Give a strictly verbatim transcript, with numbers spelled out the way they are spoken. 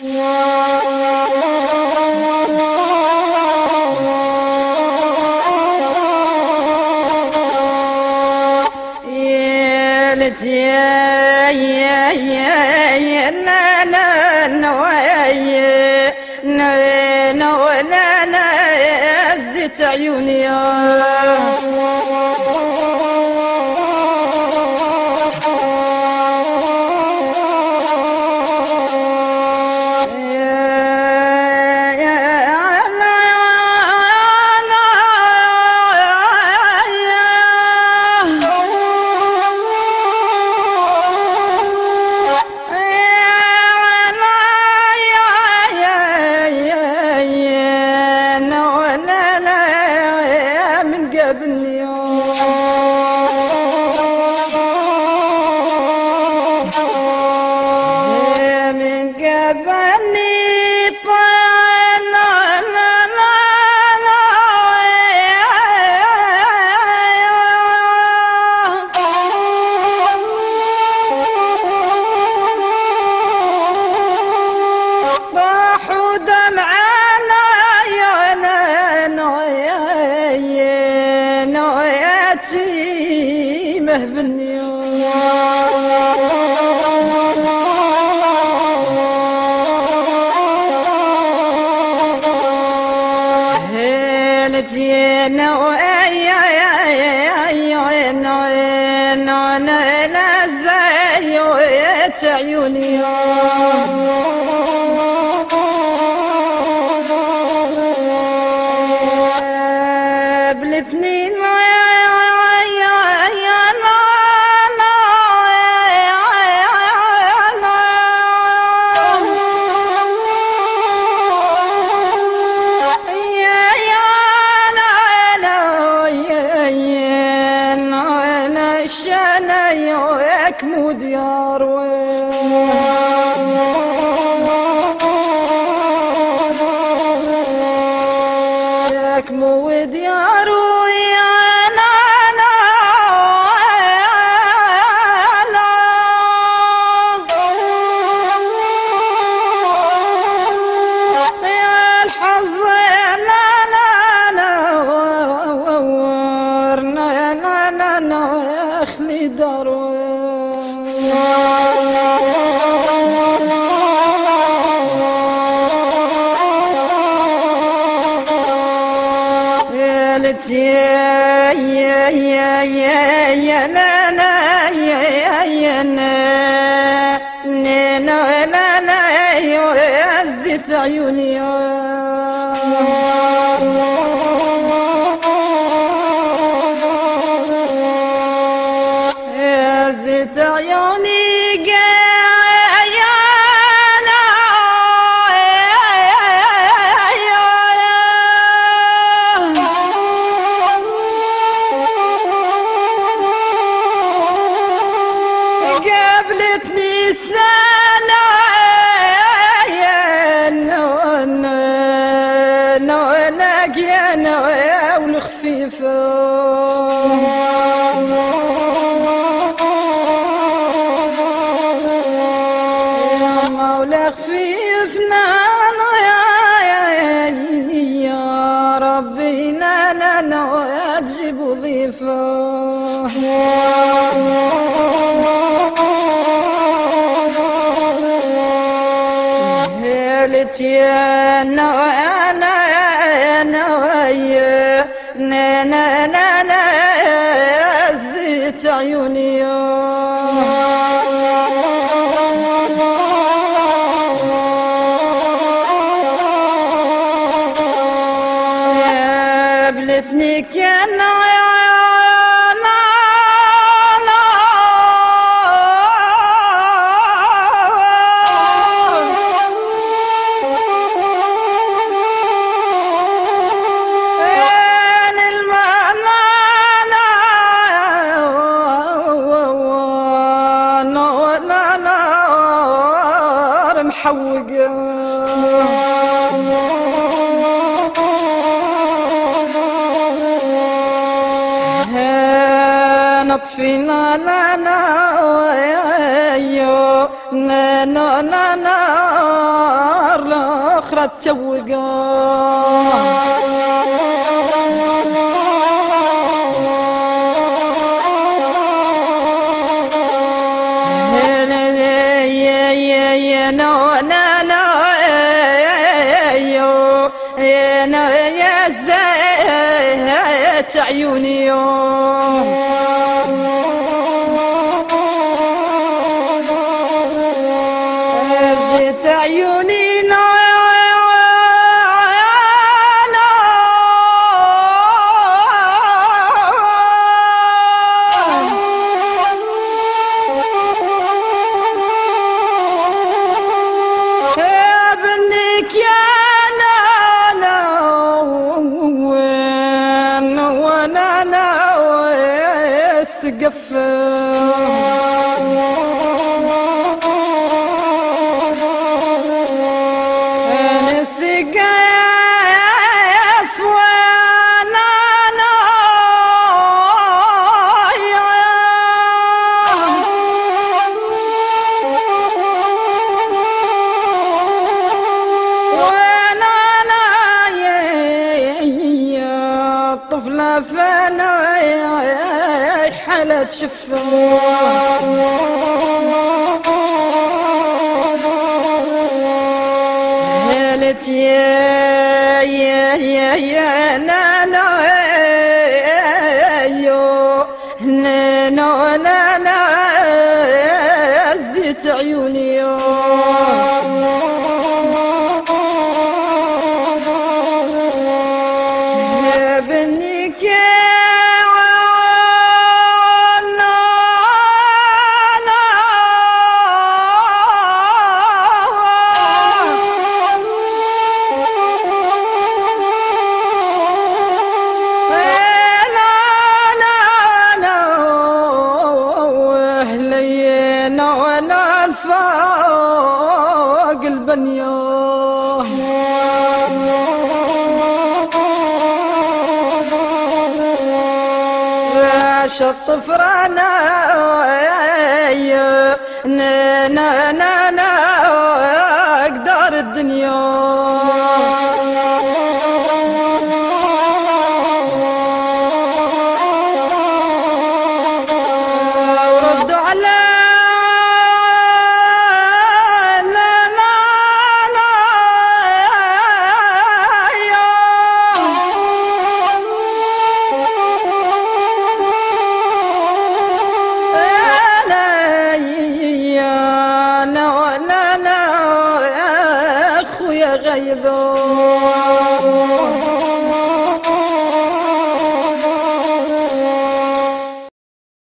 يا يا يا يا نا نا نوايا نا نا نا نا زيت عيوني عيوني بلتني وديار وياك مو وديار ويا انا لا يا الحظ لا لا لا ورنا لا لا لا اخلي دار يا يا يا يا يا لا لا يا يا نا نا لا لا يا زيت عيوني يا زيت عيوني قابلتني سنة يا نو نو يا نو والخفيفة يا مولا خفيفنا يا ربي لا لا تجيب ضيفة يا نو انا انا يا نا نا نا نا زيت عيوني يا بلتني كان محوق نطفينا لا لا يا نا نا نا اخرى تشوقه عيوني زيت عيوني ابنك يا طفلة فانا حالة شفة هالت يا يا يا يا نانا يو نانا نانا زيت عيوني يو فوق البنيان شط فرانا نا نا نا نا اقدار الدنيا وردوا على غيبه